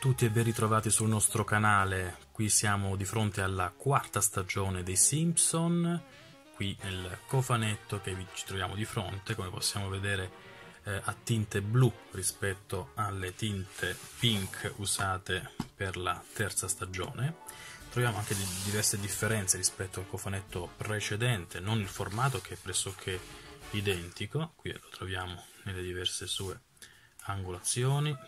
tutti e ben ritrovati sul nostro canale. Qui siamo di fronte alla quarta stagione dei Simpson, qui nel cofanetto che ci troviamo di fronte, come possiamo vedere a tinte blu rispetto alle tinte pink usate per la terza stagione. Troviamo anche diverse differenze rispetto al cofanetto precedente, non il formato che è pressoché identico, qui lo troviamo nelle diverse sue angolazioni.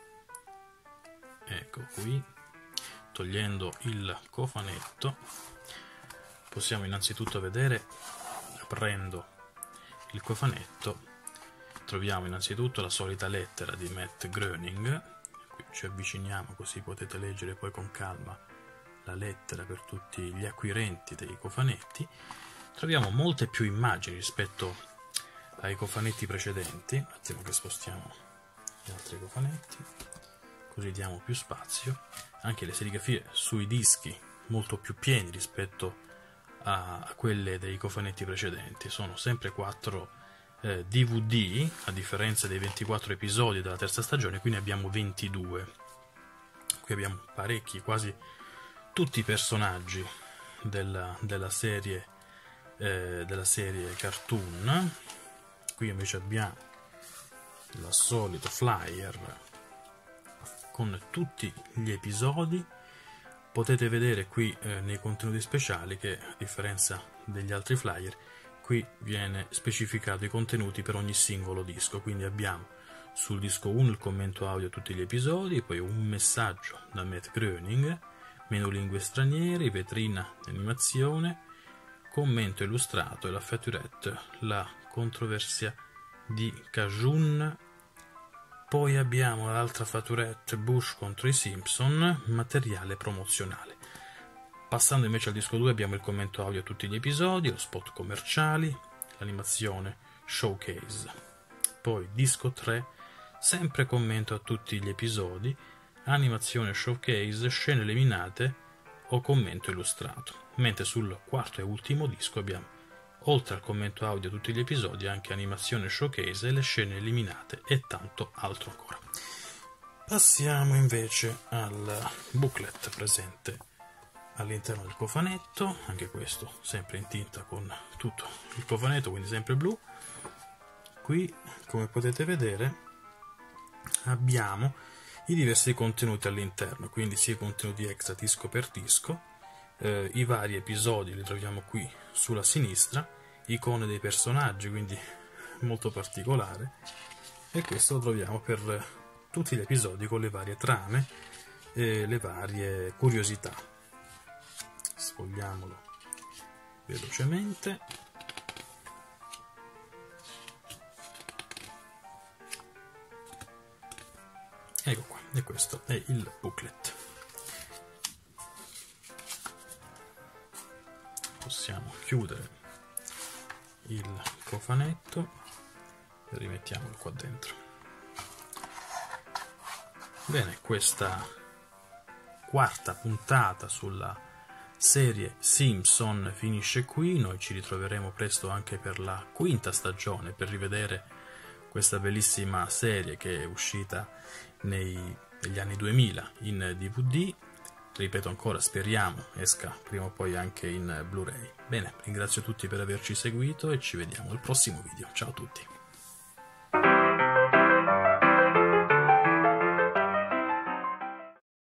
Ecco qui, togliendo il cofanetto possiamo innanzitutto vedere, aprendo il cofanetto troviamo innanzitutto la solita lettera di Matt Groening. Qui ci avviciniamo così potete leggere poi con calma la lettera per tutti gli acquirenti dei cofanetti. Troviamo molte più immagini rispetto ai cofanetti precedenti. Un attimo che spostiamo gli altri cofanetti, così diamo più spazio. Anche le serigrafie sui dischi molto più pieni rispetto a quelle dei cofanetti precedenti. Sono sempre 4 DVD, a differenza dei 24 episodi della terza stagione, qui ne abbiamo 22. Qui abbiamo parecchi, quasi tutti i personaggi della serie cartoon. Qui invece abbiamo il solito flyer con tutti gli episodi. Potete vedere qui nei contenuti speciali che, a differenza degli altri flyer, qui viene specificato i contenuti per ogni singolo disco. Quindi abbiamo sul disco 1 il commento audio a tutti gli episodi, poi un messaggio da Matt Groening, menu lingue straniere, vetrina animazione, commento illustrato e la featurette, la controversia di Cajun. Poi abbiamo l'altra featurette, Bush contro i Simpson, materiale promozionale. Passando invece al disco 2 abbiamo il commento audio a tutti gli episodi, lo spot commerciali, l'animazione showcase. Poi disco 3, sempre commento a tutti gli episodi, animazione showcase, scene eliminate o commento illustrato. Mentre sul quarto e ultimo disco abbiamo, oltre al commento audio a tutti gli episodi, anche animazione showcase, le scene eliminate e tanto altro ancora. Passiamo invece al booklet presente all'interno del cofanetto, anche questo sempre in tinta con tutto il cofanetto, quindi sempre blu. Qui, come potete vedere, abbiamo i diversi contenuti all'interno, quindi sia i contenuti extra disco per disco, i vari episodi li troviamo qui sulla sinistra, icone dei personaggi, quindi molto particolare, e questo lo troviamo per tutti gli episodi con le varie trame e le varie curiosità. Sfogliamolo velocemente. Ecco qua, e questo è il booklet. Possiamo chiudere il cofanetto e rimettiamolo qua dentro. Bene, questa quarta puntata sulla serie Simpson finisce qui. Noi ci ritroveremo presto anche per la quinta stagione, per rivedere questa bellissima serie che è uscita negli anni 2000 in DVD. Ripeto ancora, speriamo esca prima o poi anche in Blu-ray. Bene, ringrazio tutti per averci seguito e ci vediamo al prossimo video. Ciao a tutti!